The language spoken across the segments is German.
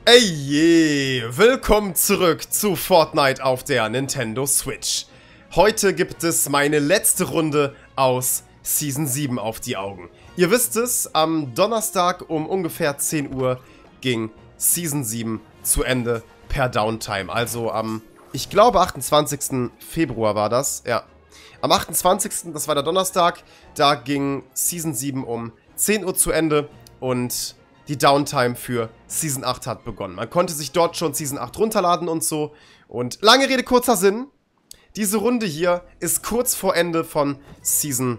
Ey je, willkommen zurück zu Fortnite auf der Nintendo Switch. Heute gibt es meine letzte Runde aus Season 7 auf die Augen. Ihr wisst es, am Donnerstag um ungefähr 10 Uhr ging Season 7 zu Ende per Downtime. Also am, ich glaube 28. Februar war das, ja. Am 28., das war der Donnerstag, da ging Season 7 um 10 Uhr zu Ende und die Downtime für Season 8 hat begonnen. Man konnte sich dort schon Season 8 runterladen und so. Und lange Rede, kurzer Sinn. Diese Runde hier ist kurz vor Ende von Season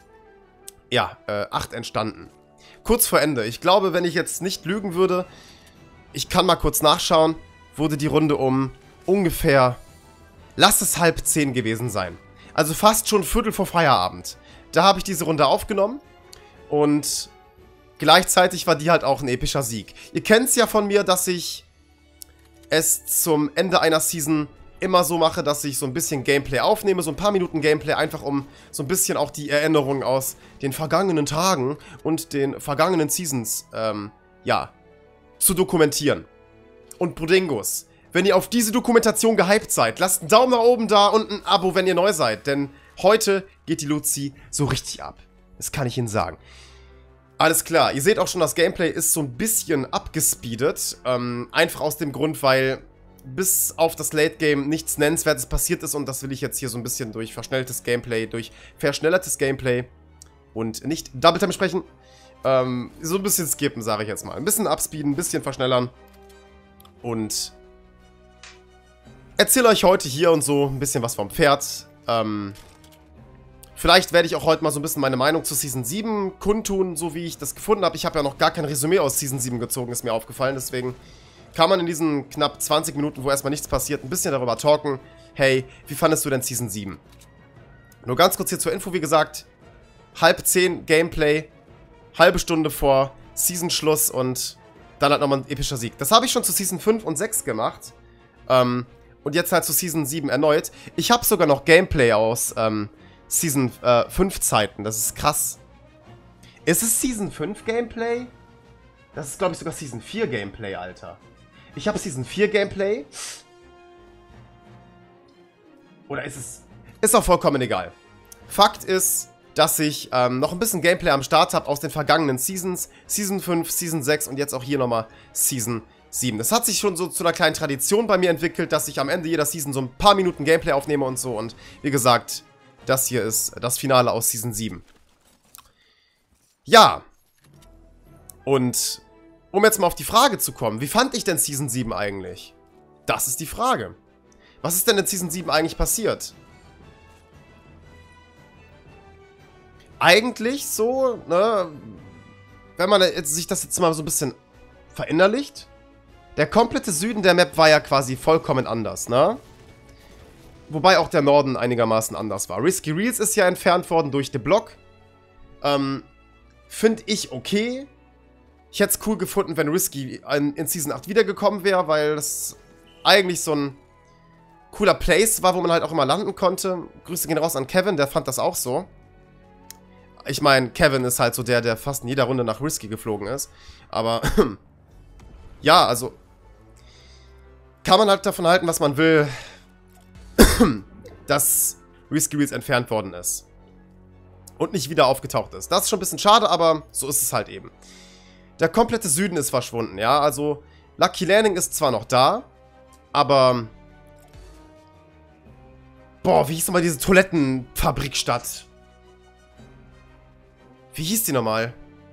8 entstanden. Kurz vor Ende. Ich glaube, wenn ich jetzt nicht lügen würde, ich kann mal kurz nachschauen, wurde die Runde um ungefähr, lass es 9:30 gewesen sein. Also fast schon Viertel vor Feierabend. Da habe ich diese Runde aufgenommen und gleichzeitig war die halt auch ein epischer Sieg. Ihr kennt es ja von mir, dass ich es zum Ende einer Season immer so mache, dass ich so ein bisschen Gameplay aufnehme, so ein paar Minuten Gameplay, einfach um so ein bisschen auch die Erinnerungen aus den vergangenen Tagen und den vergangenen Seasons, zu dokumentieren. Und Brodingos, wenn ihr auf diese Dokumentation gehypt seid, lasst einen Daumen nach oben da und ein Abo, wenn ihr neu seid, denn heute geht die Luzi so richtig ab. Das kann ich Ihnen sagen. Alles klar, ihr seht auch schon, das Gameplay ist so ein bisschen abgespeedet. Einfach aus dem Grund, weil bis auf das Late Game nichts Nennenswertes passiert ist und das will ich jetzt hier so ein bisschen durch verschnelltes Gameplay, durch verschnellertes Gameplay und nicht Double Time sprechen, so ein bisschen skippen, sage ich jetzt mal. Ein bisschen abspeeden, ein bisschen verschnellern und erzähle euch heute hier und so ein bisschen was vom Pferd. Vielleicht werde ich auch heute mal so ein bisschen meine Meinung zu Season 7 kundtun, so wie ich das gefunden habe. Ich habe ja noch gar kein Resümee aus Season 7 gezogen, ist mir aufgefallen. Deswegen kann man in diesen knapp 20 Minuten, wo erstmal nichts passiert, ein bisschen darüber talken. Hey, wie fandest du denn Season 7? Nur ganz kurz hier zur Info, wie gesagt. 9:30 Gameplay, halbe Stunde vor Season-Schluss und dann halt nochmal ein epischer Sieg. Das habe ich schon zu Season 5 und 6 gemacht. Und jetzt halt zu Season 7 erneut. Ich habe sogar noch Gameplay aus Season 5 Zeiten. Das ist krass. Ist es Season 5 Gameplay? Das ist, glaube ich, sogar Season 4 Gameplay, Alter. Ich habe Season 4 Gameplay. Oder ist es... Ist auch vollkommen egal. Fakt ist, dass ich noch ein bisschen Gameplay am Start habe aus den vergangenen Seasons. Season 5, Season 6 und jetzt auch hier nochmal Season 7. Das hat sich schon so zu einer kleinen Tradition bei mir entwickelt, dass ich am Ende jeder Season so ein paar Minuten Gameplay aufnehme und so. Und wie gesagt, das hier ist das Finale aus Season 7. Ja. Und um jetzt mal auf die Frage zu kommen, wie fand ich denn Season 7 eigentlich? Das ist die Frage. Was ist denn in Season 7 eigentlich passiert? Eigentlich so, ne, wenn man sich das jetzt mal so ein bisschen verinnerlicht, der komplette Süden der Map war ja quasi vollkommen anders, ne? Wobei auch der Norden einigermaßen anders war. Risky Reels ist ja entfernt worden durch The Block. Finde ich okay. Ich hätte es cool gefunden, wenn Risky in Season 8 wiedergekommen wäre, weil das eigentlich so ein cooler Place war, wo man halt auch immer landen konnte. Grüße gehen raus an Kevin, der fand das auch so. Ich meine, Kevin ist halt so der fast in jeder Runde nach Risky geflogen ist. Aber, ja, also kann man halt davon halten, was man will, dass Risky Reels entfernt worden ist. Und nicht wieder aufgetaucht ist. Das ist schon ein bisschen schade, aber so ist es halt eben. Der komplette Süden ist verschwunden, ja. Also, Lucky Landing ist zwar noch da, aber... Boah, wie hieß nochmal diese Toilettenfabrikstadt? Wie hieß die nochmal?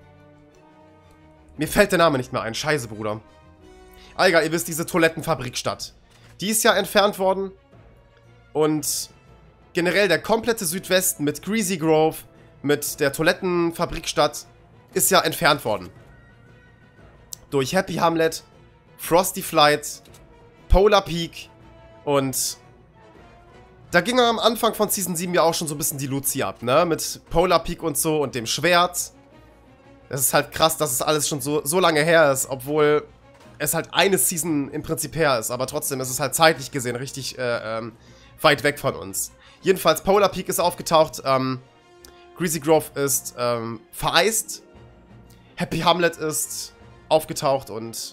Mir fällt der Name nicht mehr ein. Scheiße, Bruder. Ah, egal, ihr wisst, diese Toilettenfabrikstadt. Die ist ja entfernt worden. Und generell der komplette Südwesten mit Greasy Grove, mit der Toilettenfabrikstadt, ist ja entfernt worden. Durch Happy Hamlet, Frosty Flight, Polar Peak und da ging am Anfang von Season 7 ja auch schon so ein bisschen die Luzi ab, ne? Mit Polar Peak und so und dem Schwert. Das ist halt krass, dass es alles schon so lange her ist, obwohl es halt eine Season im Prinzip her ist. Aber trotzdem ist es halt zeitlich gesehen richtig weit weg von uns. Jedenfalls, Polar Peak ist aufgetaucht, Greasy Grove ist vereist, Happy Hamlet ist aufgetaucht und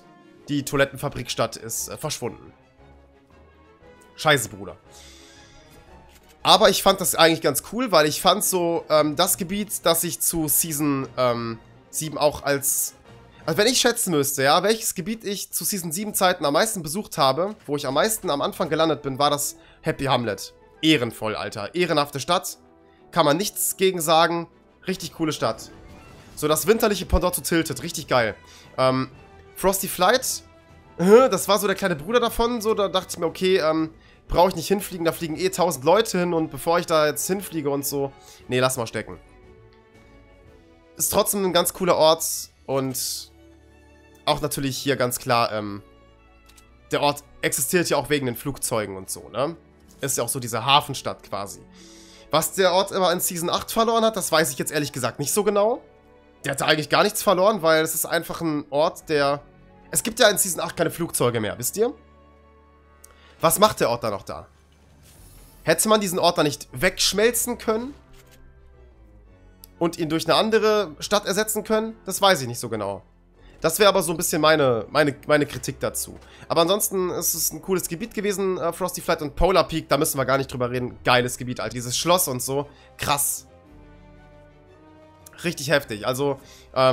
die Toilettenfabrikstadt ist verschwunden. Scheiße, Bruder. Aber ich fand das eigentlich ganz cool, weil ich fand so, das Gebiet, das ich zu Season 7 auch als... Also wenn ich schätzen müsste, ja, welches Gebiet ich zu Season 7 Zeiten am meisten besucht habe, wo ich am meisten am Anfang gelandet bin, war das Happy Hamlet. Ehrenvoll, Alter. Ehrenhafte Stadt. Kann man nichts gegen sagen. Richtig coole Stadt. So, das winterliche Pendant zu Tilted. Richtig geil. Frosty Flight. Das war so der kleine Bruder davon. So, da dachte ich mir, okay, brauche ich nicht hinfliegen. Da fliegen eh 1000 Leute hin. Und bevor ich da jetzt hinfliege und so. Nee, lass mal stecken. Ist trotzdem ein ganz cooler Ort. Und auch natürlich hier ganz klar, der Ort existiert ja auch wegen den Flugzeugen und so, ne? Ist ja auch so diese Hafenstadt quasi. Was der Ort immer in Season 8 verloren hat, das weiß ich jetzt ehrlich gesagt nicht so genau. Der hatte eigentlich gar nichts verloren, weil es ist einfach ein Ort, der... Es gibt ja in Season 8 keine Flugzeuge mehr, wisst ihr? Was macht der Ort da noch da? Hätte man diesen Ort da nicht wegschmelzen können? Und ihn durch eine andere Stadt ersetzen können? Das weiß ich nicht so genau. Das wäre aber so ein bisschen meine Kritik dazu. Aber ansonsten ist es ein cooles Gebiet gewesen, Frosty Flight und Polar Peak. Da müssen wir gar nicht drüber reden. Geiles Gebiet, Alter. Dieses Schloss und so. Krass. Richtig heftig. Also,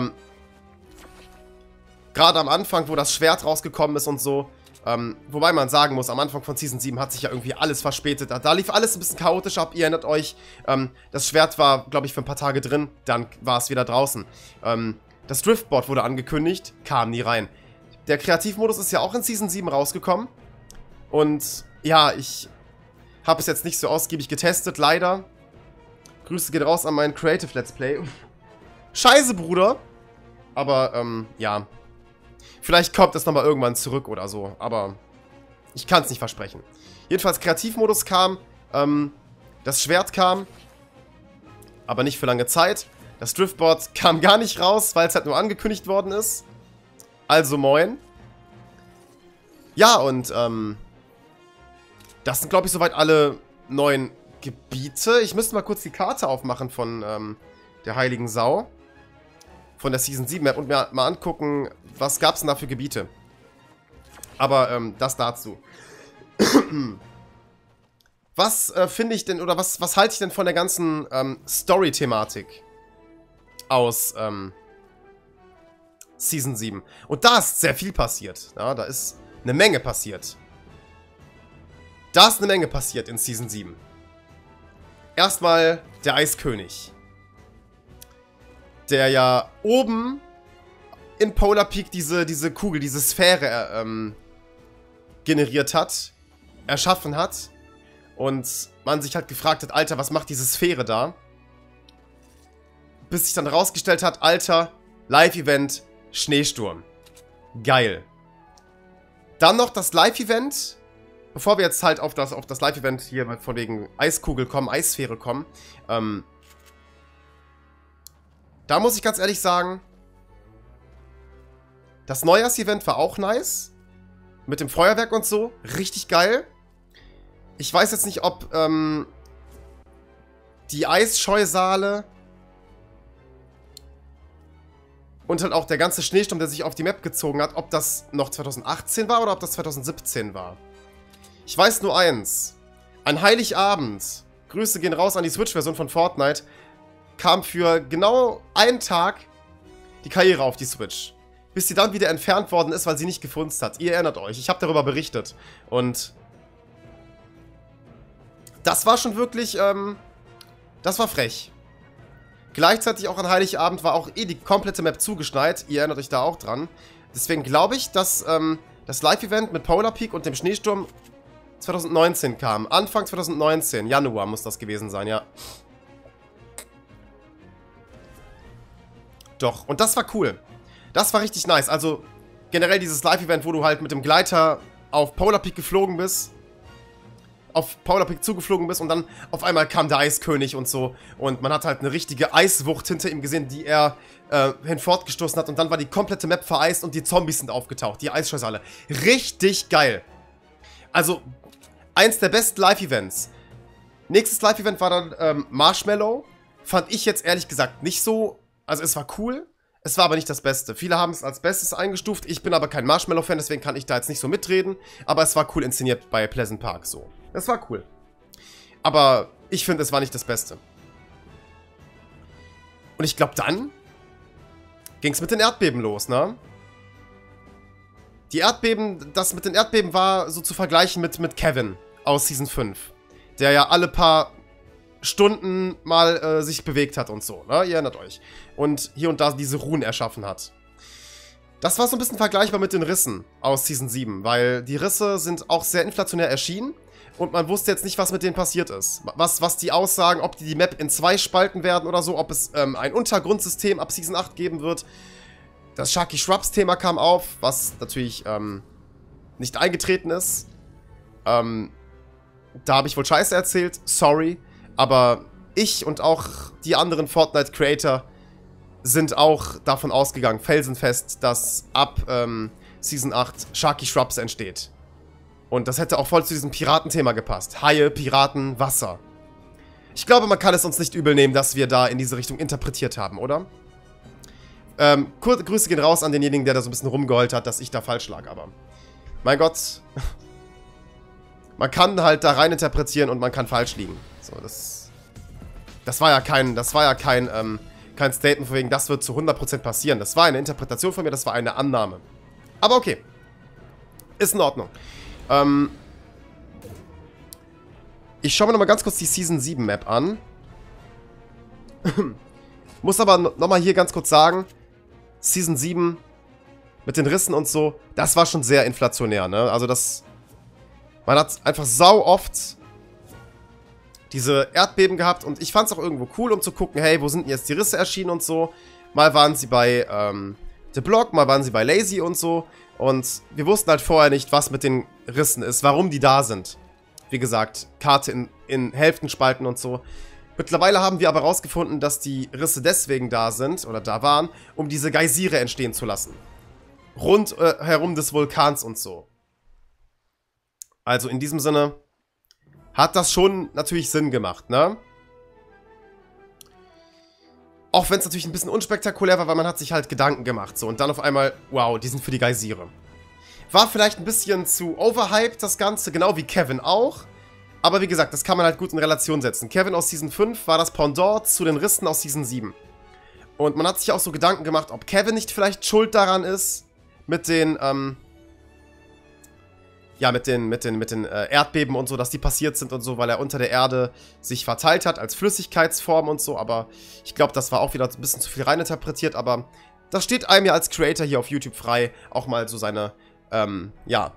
gerade am Anfang, wo das Schwert rausgekommen ist und so. Wobei man sagen muss, am Anfang von Season 7 hat sich ja irgendwie alles verspätet. Da lief alles ein bisschen chaotisch ab. Ihr erinnert euch, das Schwert war, glaube ich, für ein paar Tage drin. Dann war es wieder draußen. Das Driftboard wurde angekündigt, kam nie rein. Der Kreativmodus ist ja auch in Season 7 rausgekommen. Und ja, ich habe es jetzt nicht so ausgiebig getestet, leider. Grüße gehen raus an meinen Creative Let's Play. Scheiße, Bruder. Aber, ja. Vielleicht kommt das nochmal irgendwann zurück oder so. Aber ich kann es nicht versprechen. Jedenfalls, Kreativmodus kam. Das Schwert kam. Aber nicht für lange Zeit. Das Driftboard kam gar nicht raus, weil es halt nur angekündigt worden ist. Also moin. Ja, und das sind, glaube ich, soweit alle neuen Gebiete. Ich müsste mal kurz die Karte aufmachen von der Heiligen Sau. Von der Season 7 Map und mir mal angucken, was gab es denn da für Gebiete. Aber das dazu. Was finde ich denn, oder was halte ich denn von der ganzen Story-Thematik aus Season 7? Und da ist sehr viel passiert. Ja, da ist eine Menge passiert. Da ist eine Menge passiert in Season 7. Erstmal der Eiskönig. Der ja oben in Polar Peak diese Kugel, diese Sphäre generiert hat, erschaffen hat. Und man sich halt gefragt hat, Alter, was macht diese Sphäre da? Bis sich dann rausgestellt hat, Alter, Live-Event, Schneesturm. Geil. Dann noch das Live-Event, bevor wir jetzt halt auf das Live-Event hier von wegen Eiskugel kommen, Eissphäre kommen, da muss ich ganz ehrlich sagen, das Neujahrs-Event war auch nice. Mit dem Feuerwerk und so. Richtig geil. Ich weiß jetzt nicht, ob die Eisscheusale und halt auch der ganze Schneesturm, der sich auf die Map gezogen hat, ob das noch 2018 war oder ob das 2017 war. Ich weiß nur eins. An Heiligabend, Grüße gehen raus an die Switch-Version von Fortnite, kam für genau einen Tag die Karriere auf die Switch. Bis sie dann wieder entfernt worden ist, weil sie nicht gefunzt hat. Ihr erinnert euch, ich habe darüber berichtet. Und das war schon wirklich, das war frech. Gleichzeitig auch an Heiligabend war auch eh die komplette Map zugeschneit. Ihr erinnert euch da auch dran. Deswegen glaube ich, dass das Live-Event mit Polar Peak und dem Schneesturm 2019 kam. Anfang 2019, Januar muss das gewesen sein, ja. Doch, und das war cool. Das war richtig nice. Also generell dieses Live-Event, wo du halt mit dem Gleiter auf Polar Peak geflogen bist. Auf Polar Peak zugeflogen bist und dann auf einmal kam der Eiskönig und so. Und man hat halt eine richtige Eiswucht hinter ihm gesehen, die er hinfortgestoßen hat. Und dann war die komplette Map vereist und die Zombies sind aufgetaucht. Die Eisscheusale. Richtig geil. Also, eins der besten Live-Events. Nächstes Live-Event war dann Marshmallow. Fand ich jetzt ehrlich gesagt nicht so... Also es war cool, Es war aber nicht das Beste. Viele haben es als Bestes eingestuft. Ich bin aber kein Marshmallow-Fan, deswegen kann ich da jetzt nicht so mitreden. Aber es war cool inszeniert bei Pleasant Park so. Das war cool. Aber ich finde, es war nicht das Beste. Und ich glaube, dann ging es mit den Erdbeben los, ne? Die Erdbeben, das mit den Erdbeben war so zu vergleichen mit Kevin aus Season 5. Der ja alle paar Stunden mal sich bewegt hat und so, ne? Ihr erinnert euch. Und hier und da diese Runen erschaffen hat. Das war so ein bisschen vergleichbar mit den Rissen aus Season 7, weil die Risse sind auch sehr inflationär erschienen und man wusste jetzt nicht, was mit denen passiert ist. Was die aussagen, ob die Map in 2 spalten werden oder so, ob es ein Untergrundsystem ab Season 8 geben wird. Das Sharky Shrubs Thema kam auf, was natürlich nicht eingetreten ist. Da habe ich wohl Scheiße erzählt, sorry. Aber ich und auch die anderen Fortnite-Creator sind auch davon ausgegangen, felsenfest, dass ab Season 8 Sharky Shrubs entsteht. Und das hätte auch voll zu diesem Piratenthema gepasst. Haie, Piraten, Wasser. Ich glaube, man kann es uns nicht übel nehmen, dass wir da in diese Richtung interpretiert haben, oder? Grüße gehen raus an denjenigen, der da so ein bisschen rumgeheult hat, dass ich da falsch lag, aber... Mein Gott... Man kann halt da rein interpretieren und man kann falsch liegen. So, das war ja kein Statement von wegen, das wird zu 100% passieren. Das war eine Interpretation von mir, das war eine Annahme. Aber okay. Ist in Ordnung. Ich schaue mir nochmal ganz kurz die Season 7 Map an. Muss aber nochmal hier ganz kurz sagen, Season 7 mit den Rissen und so, das war schon sehr inflationär, ne? Also das... Man hat einfach sau oft diese Erdbeben gehabt und ich fand es auch irgendwo cool, um zu gucken, hey, wo sind denn jetzt die Risse erschienen und so. Mal waren sie bei The Block, mal waren sie bei Lazy und so. Und wir wussten halt vorher nicht, was mit den Rissen ist, warum die da sind. Wie gesagt, Karte in Hälftenspalten und so. Mittlerweile haben wir aber rausgefunden, dass die Risse deswegen da sind, oder da waren, um diese Geysire entstehen zu lassen. Rund herum des Vulkans und so. Also in diesem Sinne hat das schon natürlich Sinn gemacht, ne? Auch wenn es natürlich ein bisschen unspektakulär war, weil man hat sich halt Gedanken gemacht, so. Und dann auf einmal, wow, die sind für die Geysire. War vielleicht ein bisschen zu overhyped, das Ganze, genau wie Kevin auch. Aber wie gesagt, das kann man halt gut in Relation setzen. Kevin aus Season 5 war das Pendant zu den Rissen aus Season 7. Und man hat sich auch so Gedanken gemacht, ob Kevin nicht vielleicht schuld daran ist, mit den, ja, mit den Erdbeben und so, dass die passiert sind und so, weil er unter der Erde sich verteilt hat als Flüssigkeitsform und so, aber ich glaube, das war auch wieder ein bisschen zu viel reininterpretiert, aber das steht einem ja als Creator hier auf YouTube frei, auch mal so seine, ja,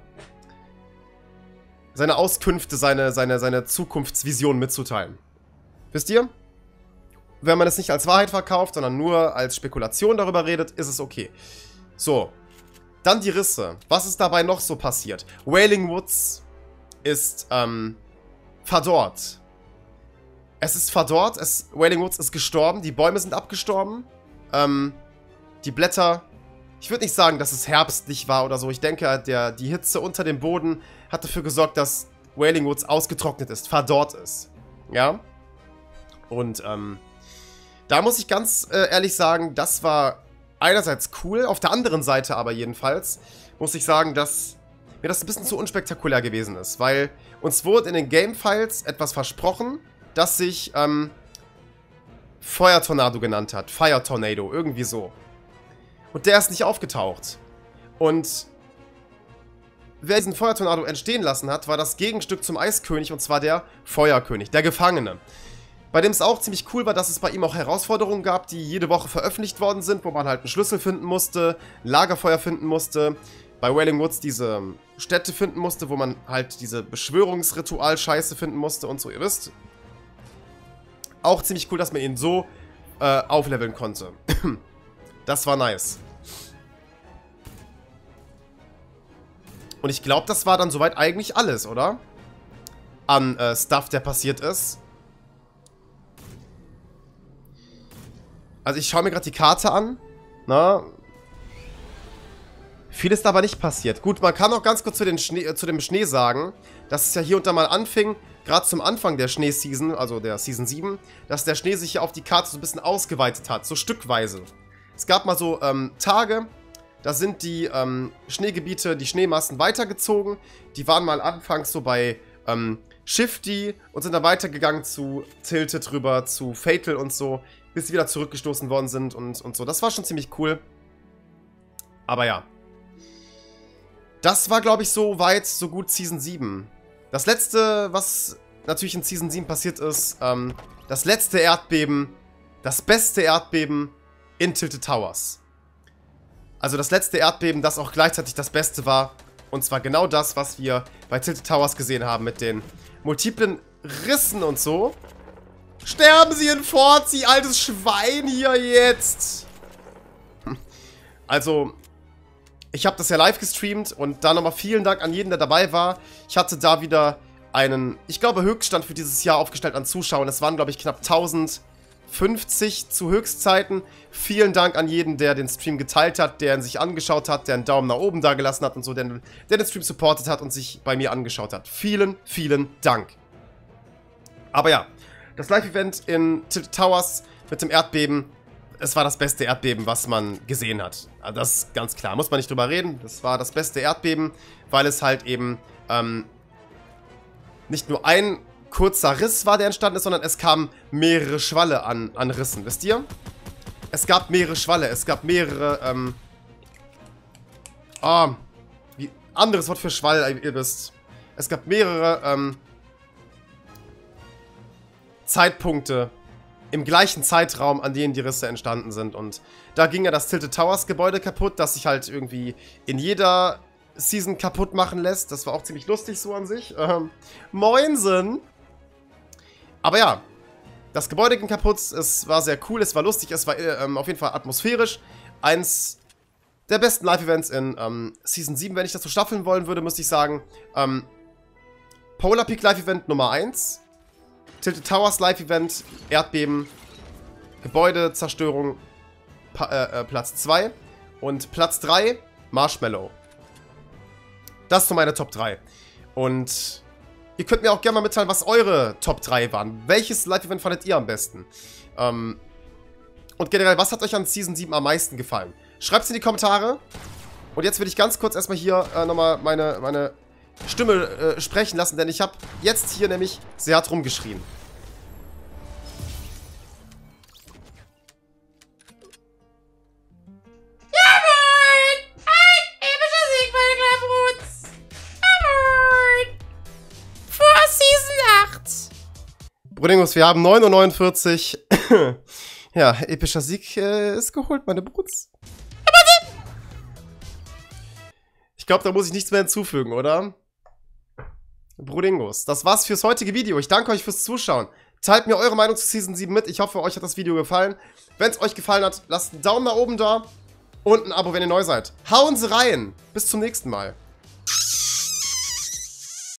seine Auskünfte, seine Zukunftsvision mitzuteilen. Wisst ihr? Wenn man es nicht als Wahrheit verkauft, sondern nur als Spekulation darüber redet, ist es okay. So. Dann die Risse. Was ist dabei noch so passiert? Wailing Woods ist verdorrt. Es ist verdorrt. Wailing Woods ist gestorben. Die Bäume sind abgestorben. Die Blätter... Ich würde nicht sagen, dass es herbstlich war oder so. Ich denke, die Hitze unter dem Boden hat dafür gesorgt, dass Wailing Woods ausgetrocknet ist, verdorrt ist. Ja? Und da muss ich ganz ehrlich sagen, das war... einerseits cool, auf der anderen Seite aber jedenfalls muss ich sagen, dass mir das ein bisschen zu unspektakulär gewesen ist, weil uns wurde in den Game-Files etwas versprochen, das sich Feuertornado genannt hat. Fire Tornado, irgendwie so. Und der ist nicht aufgetaucht. Und wer diesen Feuertornado entstehen lassen hat, war das Gegenstück zum Eiskönig, und zwar der Feuerkönig, der Gefangene. Bei dem es auch ziemlich cool war, dass es bei ihm auch Herausforderungen gab, die jede Woche veröffentlicht worden sind, wo man halt einen Schlüssel finden musste, ein Lagerfeuer finden musste, bei Wailing Woods diese Städte finden musste, wo man halt diese Beschwörungsritual-Scheiße finden musste und so, ihr wisst. Auch ziemlich cool, dass man ihn so aufleveln konnte. Das war nice. Und ich glaube, das war dann soweit eigentlich alles, oder? An Stuff, der passiert ist. Also ich schaue mir gerade die Karte an. Na? Viel ist aber nicht passiert. Gut, man kann auch ganz kurz zu dem Schnee sagen, dass es ja hier und da mal anfing, gerade zum Anfang der Schneeseason, also der Season 7, dass der Schnee sich hier auf die Karte so ein bisschen ausgeweitet hat, so stückweise. Es gab mal so Tage, da sind die Schneegebiete, die Schneemassen weitergezogen. Die waren mal anfangs so bei Shifty und sind dann weitergegangen zu Tilted rüber, zu Fatal und so, bis sie wieder zurückgestoßen worden sind und so. Das war schon ziemlich cool. Aber ja. Das war, glaube ich, so weit, so gut Season 7. Das letzte, was natürlich in Season 7 passiert ist, das letzte Erdbeben, das beste Erdbeben in Tilted Towers. Also das letzte Erdbeben, das auch gleichzeitig das Beste war. Und zwar genau das, was wir bei Tilted Towers gesehen haben, mit den multiplen Rissen und so. Sterben Sie in Forzi, altes Schwein hier jetzt! Also, ich habe das ja live gestreamt und da nochmal vielen Dank an jeden, der dabei war. Ich hatte da wieder einen, ich glaube, Höchststand für dieses Jahr aufgestellt an Zuschauern. Es waren, glaube ich, knapp 1050 zu Höchstzeiten. Vielen Dank an jeden, der den Stream geteilt hat, der ihn sich angeschaut hat, der einen Daumen nach oben da gelassen hat und so, der den Stream supportet hat und sich bei mir angeschaut hat. Vielen, vielen Dank. Aber ja, das Live-Event in Tilted Towers mit dem Erdbeben, es war das beste Erdbeben, was man gesehen hat. Also das ist ganz klar, muss man nicht drüber reden. Das war das beste Erdbeben, weil es halt eben nicht nur ein kurzer Riss war, der entstanden ist, sondern es kamen mehrere Schwalle an Rissen. Wisst ihr? Es gab mehrere Schwalle, es gab mehrere, wie anderes Wort für Schwall, ihr wisst. Es gab mehrere, Zeitpunkte im gleichen Zeitraum, an denen die Risse entstanden sind. Und da ging ja das Tilted Towers Gebäude kaputt, das sich halt irgendwie in jeder Season kaputt machen lässt. Das war auch ziemlich lustig so an sich. Moinsen! Aber ja, das Gebäude ging kaputt, es war sehr cool, es war lustig, es war auf jeden Fall atmosphärisch. Eins der besten Live-Events in Season 7, wenn ich das so staffeln wollen würde, müsste ich sagen. Polar Peak Live-Event Nummer 1. Tilted Towers Live-Event, Erdbeben, Gebäudezerstörung, Platz 2. Und Platz 3, Marshmallow. Das sind so meine Top 3. Und ihr könnt mir auch gerne mal mitteilen, was eure Top 3 waren. Welches Live-Event fandet ihr am besten? Und generell, was hat euch an Season 7 am meisten gefallen? Schreibt es in die Kommentare. Und jetzt will ich ganz kurz erstmal hier nochmal meine Stimme sprechen lassen, denn ich habe jetzt hier nämlich sehr hart rumgeschrien. Brudingus, wir haben 9:49 Uhr. Ja, epischer Sieg ist geholt, meine Bruds. Ich glaube, da muss ich nichts mehr hinzufügen, oder? Brudingus, das war's fürs heutige Video. Ich danke euch fürs Zuschauen. Teilt mir eure Meinung zu Season 7 mit. Ich hoffe, euch hat das Video gefallen. Wenn es euch gefallen hat, lasst einen Daumen nach oben da und ein Abo, wenn ihr neu seid. Hauen Sie rein. Bis zum nächsten Mal.